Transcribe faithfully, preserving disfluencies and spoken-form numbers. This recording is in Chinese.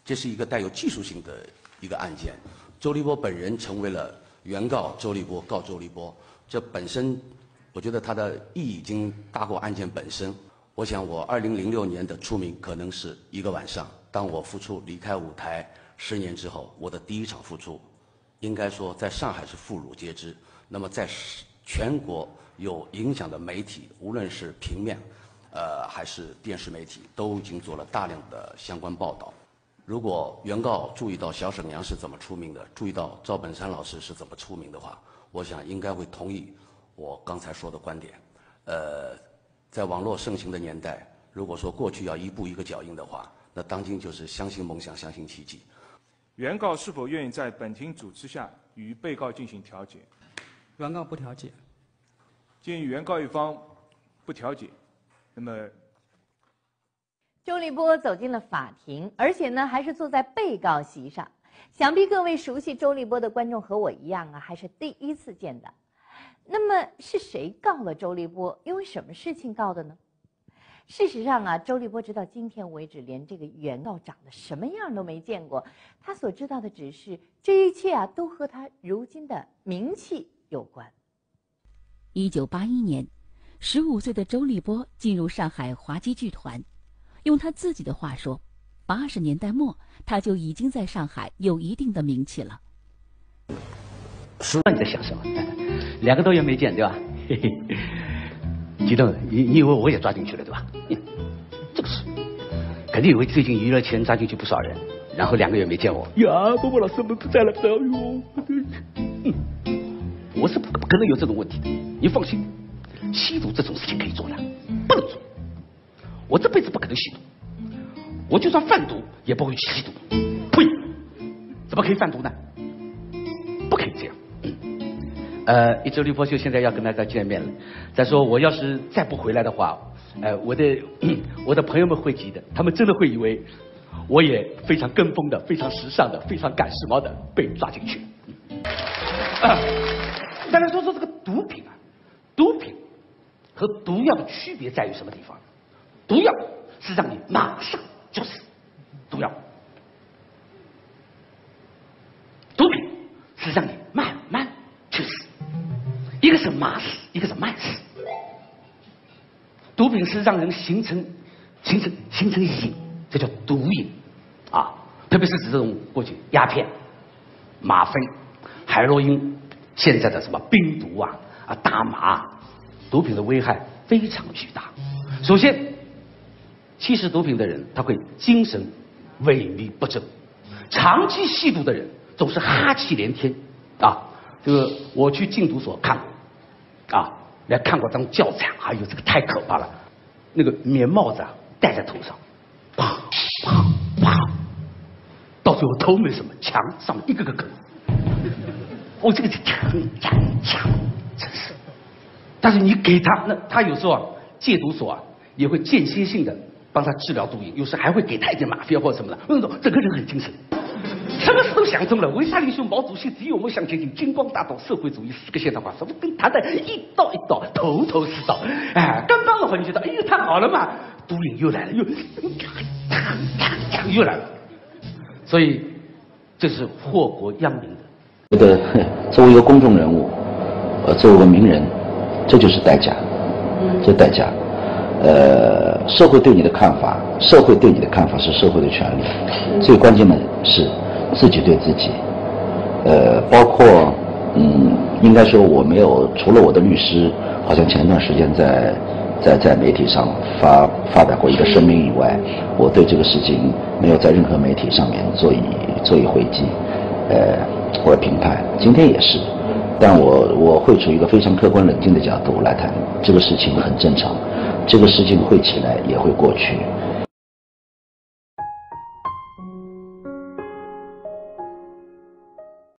这是一个带有技术性的一个案件。周立波本人成为了原告周立波告周立波，这本身我觉得它的意义已经大过案件本身。我想我二零零六年的出名可能是一个晚上，当我复出离开舞台十年之后，我的第一场复出，应该说在上海是妇孺皆知。那么在全国有影响的媒体，无论是平面，呃还是电视媒体，都已经做了大量的相关报道。如果原告注意到小沈阳是怎么出名的，注意到赵本山老师是怎么出名的话，我想应该会同意我刚才说的观点。呃，在网络盛行的年代，如果说过去要一步一个脚印的话，那当今就是相信梦想，相信奇迹。 原告是否愿意在本庭主持下与被告进行调解？ 原告不调解。 鉴于原告一方不调解，那么周立波走进了法庭，而且呢还是坐在被告席上。想必各位熟悉周立波的观众和我一样啊，还是第一次见的。那么是谁告了周立波？因为什么事情告的呢？事实上啊，周立波直到今天为止，连这个原告长得什么样都没见过。他所知道的只是这一切啊，都和他如今的名气有关。 一九八一年，十五岁的周立波进入上海华基剧团。用他自己的话说，八十年代末他就已经在上海有一定的名气了。 说你在想什么？两个多月没见，对吧？嘿嘿，激动，你你以为我也抓进去了，对吧？这个是，肯定以为最近娱乐圈抓进去不少人，然后两个月没见我，呀，波波老师我们不在了，不要哟。嗯，我是不不可能有这种问题的，你放心，吸毒这种事情可以做的，不能做。我这辈子不可能吸毒，我就算贩毒也不会去吸毒。呸！怎么可以贩毒呢？不可以这样。嗯，呃，一周立波秀现在要跟大家见面了。再说我要是再不回来的话，呃，我的我的朋友们会急的，他们真的会以为我也非常跟风的、非常时尚的、非常赶时髦的被抓进去。啊，大家说说这个毒品啊，毒品和毒药的区别在于什么地方？毒药是让你马上就死，毒药；毒品是让你慢慢去死，一个是马死，一个是慢死。毒品是让人形成形成形成瘾，这叫毒瘾啊！特别是指这种过去鸦片、吗啡、海洛因，现在的什么冰毒啊啊大麻，毒品的危害非常巨大。首先，吸食毒品的人，他会精神萎靡不振；长期吸毒的人总是哈气连天啊。这个我去禁毒所看过啊，来看过张教材，哎呦，这个太可怕了。那个棉帽子啊戴在头上，啪啪啪，到最后头没什么，墙上面一个个梗。哦，这个是强强强，真是。但是你给他，那他有时候啊，戒毒所啊也会间歇性的帮他治疗毒瘾，有时还会给他一点吗啡或者什么的。那种整个人很精神，什么事都想通了。维萨领袖毛主席只有我们向前进，金光大道社会主义四个现代化，什么跟他的一道一道，头头是道。哎，刚刚的话你觉得，哎呦太好了嘛，毒瘾又来了，又又来了。所以这是祸国殃民的。 觉得作为一个公众人物，呃，作为一个名人，这就是代价，这代价。呃，社会对你的看法，社会对你的看法是社会的权利，最关键的是自己对自己。呃，包括嗯，应该说我没有，除了我的律师，好像前段时间在在在媒体上发发表过一个声明以外，我对这个事情没有在任何媒体上面做以做以回击，呃，或者评判。今天也是，但我我会处于一个非常客观冷静的角度来谈这个事情，很正常。这个事情会起来，也会过去。